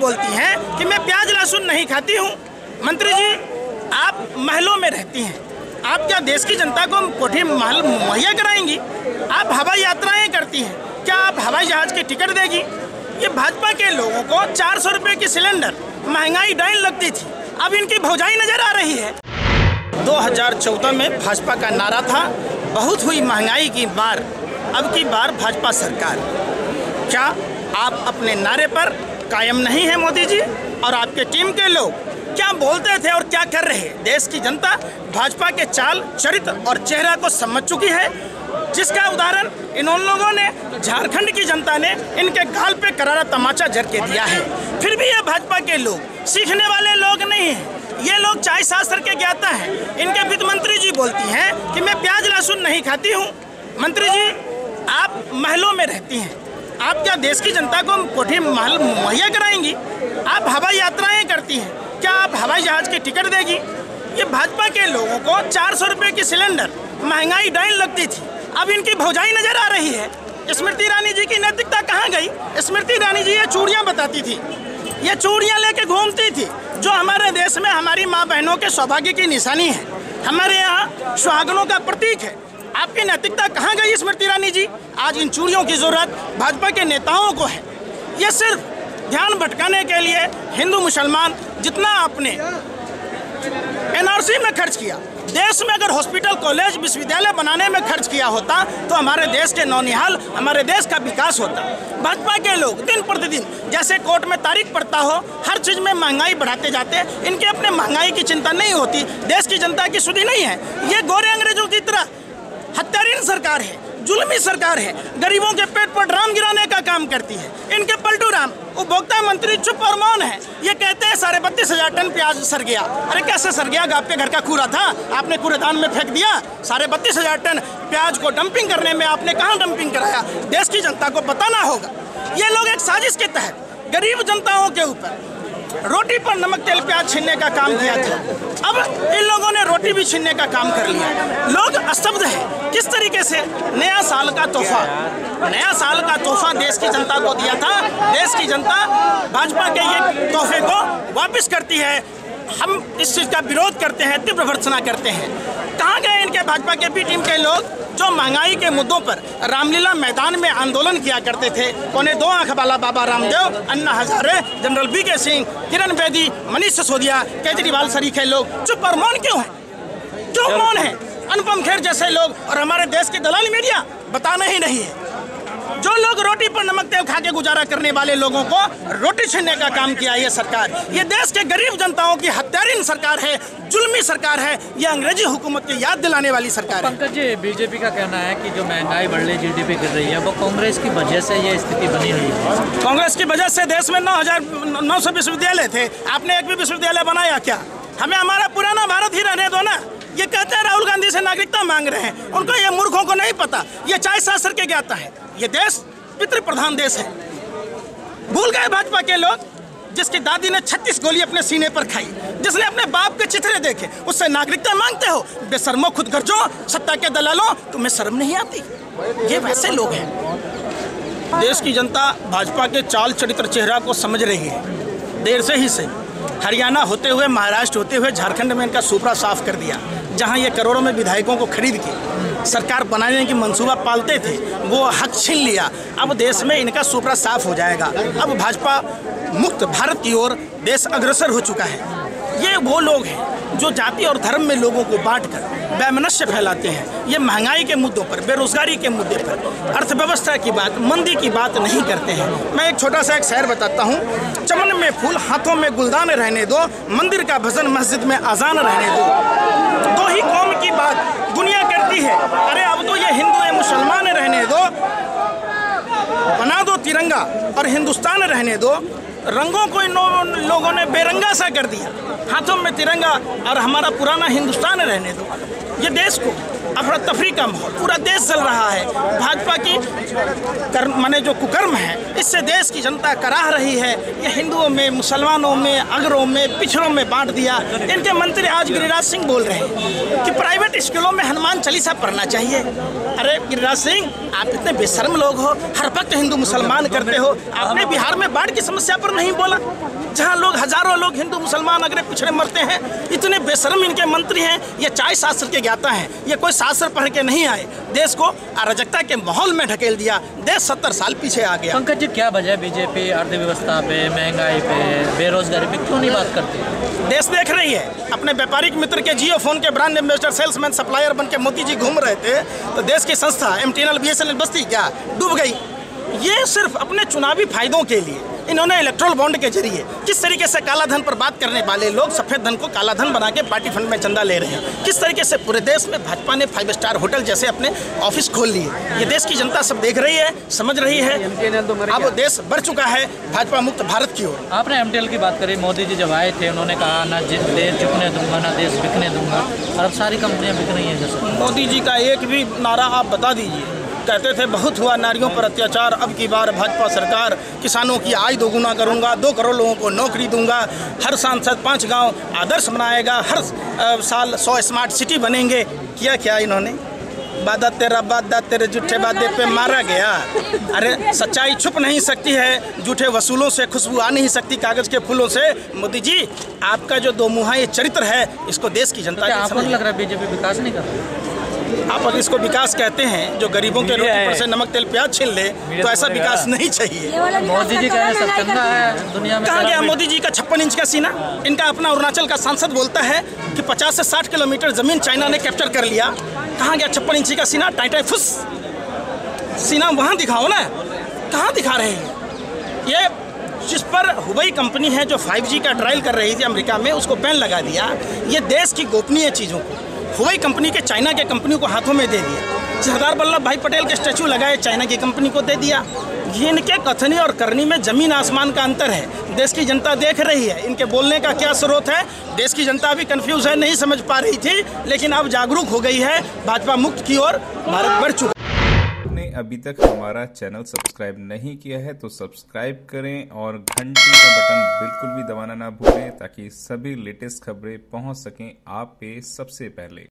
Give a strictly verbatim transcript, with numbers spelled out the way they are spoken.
बोलती हैं कि मैं प्याज लहसुन नहीं खाती हूँ। मंत्री जी, आप महलों में रहती हैं, आप क्या देश की जनता को कोठी महल मुहैया कराएंगी? आप हवाई यात्राएं करती हैं, क्या आप हवाई जहाज की टिकट देगी? ये भाजपा के लोगों को चार सौ रुपये की सिलेंडर महंगाई डाइन लगती थी, अब इनकी भौजाई नजर आ रही है। दो हज़ार चौदह में भाजपा का नारा था, बहुत हुई महंगाई की बार, अब की बार भाजपा सरकार। क्या आप अपने नारे पर कायम नहीं हैं मोदी जी? और आपके टीम के लोग क्या बोलते थे और क्या कर रहे हैं? देश की जनता भाजपा के चाल, चरित्र और चेहरा को समझ चुकी है, जिसका उदाहरण इन उन लोगों ने, झारखंड की जनता ने इनके गाल पे करारा तमाचा जर के दिया है। फिर भी ये भाजपा के लोग सीखने वाले लोग नहीं हैं, ये लोग चाय शास्त्र के ज्ञाता हैं। इनके वित्त मंत्री जी बोलती हैं कि मैं प्याज लहसुन नहीं खाती हूँ। मंत्री जी, आप महलों में रहती हैं, आप क्या देश की जनता को कोठी महल मुहैया कराएंगी? आप हवाई यात्राएं करती हैं, क्या आप हवाई जहाज की टिकट देगी? ये भाजपा के लोगों को चार सौ रुपये की सिलेंडर महंगाई डाइन लगती थी, अब इनकी भौजाई नजर आ रही है। स्मृति ईरानी जी की नैतिकता कहाँ गई? स्मृति ईरानी जी ये चूड़ियाँ बताती थी, ये चूड़ियाँ लेके घूमती थी, जो हमारे देश में हमारी माँ बहनों के सौभाग्य की निशानी है, हमारे यहाँ सुहागनों का प्रतीक है। आपकी नैतिकता कहाँ गई स्मृति ईरानी जी? आज इन चूड़ियों की जरूरत भाजपा के नेताओं को है। ये सिर्फ ध्यान भटकाने के लिए हिंदू मुसलमान जितना आपने एनआरसी में खर्च किया, देश में अगर हॉस्पिटल, कॉलेज, विश्वविद्यालय बनाने में खर्च किया होता तो हमारे देश के नौनिहाल, हमारे देश का विकास होता। भाजपा के लोग दिन प्रतिदिन जैसे कोर्ट में तारीख पड़ता हो, हर चीज में महंगाई बढ़ाते जाते। इनके अपने महंगाई की चिंता नहीं होती, देश की जनता की सुधी नहीं है। ये गोरे अंग्रेजों की तरह हत्यारीन सरकार है, जुल्मी सरकार है, गरीबों के पेट पर ड्राम गिराने का काम करती है। इनके पलटू राम उपभोक्ता मंत्री चुप और मौन है। ये कहते हैं साढ़े बत्तीस हजार टन प्याज सर गया। अरे कैसे सर गया? आपके घर का कूड़ा था, आपने कूड़ेदान में फेंक दिया। साढ़े बत्तीस हजार टन प्याज को डंपिंग करने में आपने कहाँ डंपिंग कराया? देश की जनता को बताना होगा। ये लोग एक साजिश के तहत गरीब जनताओं के ऊपर रोटी पर नमक तेल प्याज छीनने का काम किया था, अब इन लोगों ने रोटी भी छीनने का काम कर लिया। लोग स्तब्ध हैं किस तरीके से नया साल का तोहफा नया साल का तोहफा देश की जनता को दिया था। देश की जनता भाजपा के ये तोहफे को वापस करती है। हम इस चीज़ का विरोध करते हैं, तीव्र भर्त्सना करते हैं। कहाँ गए इनके भाजपा के बी टीम के लोग जो महंगाई के मुद्दों पर रामलीला मैदान में आंदोलन किया करते थे? पौने दो आंख वाला Baba Ramdev, Anna Hazare, general V K Singh, Kiran Bedi, Manish Sisodia, Kejriwal सरीखे लोग चुप और मौन क्यों हैं? क्यों मौन हैं? अनुपम खेर जैसे लोग और हमारे देश की दलाली मीडिया बताना ही नहीं है। जो लोग रोटी पर नमक तेल खा के गुजारा करने वाले लोगों को रोटी छीनने का काम किया ये सरकार। ये देश के गरीब जनताओं की हत्यारीन सरकार है, जुल्मी सरकार है, ये अंग्रेजी हुकूमत की याद दिलाने वाली सरकार है। पंकज जी, बीजेपी का कहना है कि जो महंगाई बढ़ रही, जीडीपी गिर रही है, वो कांग्रेस की वजह से ये स्थिति बनी हुई है। कांग्रेस की वजह से देश में नौ हजार नौ सौ विश्वविद्यालय थे, आपने एक भी विश्वविद्यालय बनाया क्या? हमें हमारा पुराना भारत ही रहने दो ना। ये कहते हैं राहुल गांधी से नागरिकता मांग रहे हैं, उनको ये मूर्खों को नहीं पता, ये चाय शास्त्र के ज्ञाता है। ये देश पितृ प्रधान देश है। भूल गए भाजपा के लोग जिसकी दादी ने छत्तीस गोली अपने सीने पर खाई, जिसने अपने बाप के चित्रे देखे, उससे नागरिकता मांगते हो? बेशर्मो, खुद गर्जो, सत्ता के दलालों, तुम्हें शर्म नहीं आती? ये वैसे लोग हैं। देश की जनता भाजपा के चाल, चरित्र, चेहरा को समझ रही है। देर से ही से हरियाणा होते हुए, महाराष्ट्र होते हुए, झारखंड में इनका सुपड़ा साफ कर दिया। जहां ये करोड़ों में विधायकों को खरीद के सरकार बनाने की मंसूबा पालते थे, वो हक छीन लिया। अब देश में इनका सुपड़ा साफ हो जाएगा। अब भाजपा मुक्त भारत की ओर देश अग्रसर हो चुका है। ये वो लोग हैं जो जाति और धर्म में लोगों को बांटकर वैमनस्य फैलाते हैं। ये महंगाई के मुद्दों पर, बेरोजगारी के मुद्दे पर, अर्थव्यवस्था की बात, मंदी की बात नहीं करते हैं। मैं एक छोटा सा एक शेर बताता हूँ। चमन में फूल, हाथों में गुलदान रहने दो, मंदिर का भजन, मस्जिद में अजान रहने दो। दो ही कौम की बात दुनिया करती है, अरे अब तो ये हिंदू या मुसलमान रहने दो। बना दो तिरंगा और हिंदुस्तान रहने दो। रंगों को इन लोगों ने बेरंगा सा कर दिया। हाथों में तिरंगा और हमारा पुराना हिंदुस्तान रहने दो। ये देश को अफरा तफरी का माहौल, पूरा देश जल रहा है। भाजपा की कर्म माने जो कुकर्म है, इससे देश की जनता कराह रही है। ये हिंदुओं में, मुसलमानों में, अगरों में, पिछड़ों में बांट दिया। इनके मंत्री आज गिरिराज सिंह बोल रहे हैं कि प्राइवेट स्कूलों में हनुमान चालीसा पढ़ना चाहिए। अरे गिरिराज सिंह, आप इतने बेशर्म लोग हो, हर वक्त हिंदू मुसलमान करते हो। आपने बिहार में बाढ़ की समस्या पर नहीं बोला, जहाँ लोग हजारों लोग हिंदू मुसलमान अगरे पिछड़े मरते हैं। इतने बेशर्म इनके मंत्री हैं। ये चाय शास्त्र के ज्ञाता हैं, ये कोई शास्त्र पढ़ के नहीं आए। देश को अराजकता के माहौल में ढकेल दिया, देश सत्तर साल पीछे आ गया। पंकज जी, क्या वजह बीजेपी अर्थव्यवस्था पे, महंगाई पे, बेरोजगारी पे क्यों नहीं बात करती? देश देख रही है। अपने व्यापारिक मित्र के जियो फोन के ब्रांड एम्बेसडर, सेल्समैन, सप्लायर बन के मोदी जी घूम रहे थे, तो देश की संस्था M T N L, B S N L बस्ती क्या डूब गई। ये सिर्फ अपने चुनावी फायदों के लिए इन्होंने इलेक्ट्रल बॉन्ड के जरिए किस तरीके से काला धन पर बात करने वाले लोग सफेद धन को काला धन बना के पार्टी फंड में चंदा ले रहे हैं। किस तरीके से पूरे देश में भाजपा ने फाइव स्टार होटल जैसे अपने ऑफिस खोल लिए। ये देश की जनता सब देख रही है, समझ रही है। अब देश बढ़ चुका है भाजपा मुक्त भारत की ओर। आपने एम टी एल की बात करी। मोदी जी जब आए थे, उन्होंने कहा ना देश झुकने दूंगा, ना देश बिकने दूंगा, और अब सारी कंपनियां बिक रही हैं। जैसे मोदी जी का एक भी नारा आप बता दीजिए। कहते थे बहुत हुआ नारियों पर अत्याचार, अब की बार भाजपा सरकार किसानों की आय दोगुना करूंगा, दो करोड़ लोगों को नौकरी दूंगा, हर सांसद पाँच गांव आदर्श बनाएगा, हर साल सौ स्मार्ट सिटी बनेंगे। किया क्या इन्होंने? वादा तेरा वादा तेरे झूठे वादे पे मारा गया। अरे सच्चाई छुप नहीं सकती है, झूठे वसूलों से खुशबू आ नहीं सकती कागज के फूलों से। मोदी जी, आपका जो दो मुहा ये चरित्र है, इसको देश की जनता आपको नहीं लग रहा बीजेपी विकास नहीं कर रही? आप अगर इसको विकास कहते हैं, जो गरीबों के रोटी पर से नमक तेल प्याज छीन ले, तो ऐसा विकास नहीं चाहिए। मोदी जी का सब चंदा है दुनिया में। कहाँ गया मोदी जी का छप्पन इंच का सीना? इनका अपना अरुणाचल का सांसद बोलता है कि पचास से साठ किलोमीटर जमीन चाइना ने कैप्चर कर लिया। कहाँ गया छप्पन इंची का सीना? टाइटाई फुस सीना वहाँ दिखाओ ना, कहाँ दिखा रहे हैं? ये जिस पर हुबई कंपनी है जो फाइव जी का ट्रायल कर रही थी अमेरिका में, उसको बैन लगा दिया। ये देश की गोपनीय चीज़ों को हुबई कंपनी के चाइना के कंपनी को हाथों में दे दिया। सरदार वल्लभ भाई पटेल के स्टैचू लगाए, चाइना की कंपनी को दे दिया। ये इनके कथनी और करनी में जमीन आसमान का अंतर है। देश की जनता देख रही है। इनके बोलने का क्या स्रोत है, देश की जनता भी कंफ्यूज है, नहीं समझ पा रही थी, लेकिन अब जागरूक हो गई है। भाजपा मुक्त की ओर भारत बढ़ चुका। आपने अभी तक हमारा चैनल सब्सक्राइब नहीं किया है तो सब्सक्राइब करें और घंटी का बटन बिल्कुल भी दबाना ना भूलें, ताकि सभी लेटेस्ट खबरें पहुंच सकें आप पे सबसे पहले।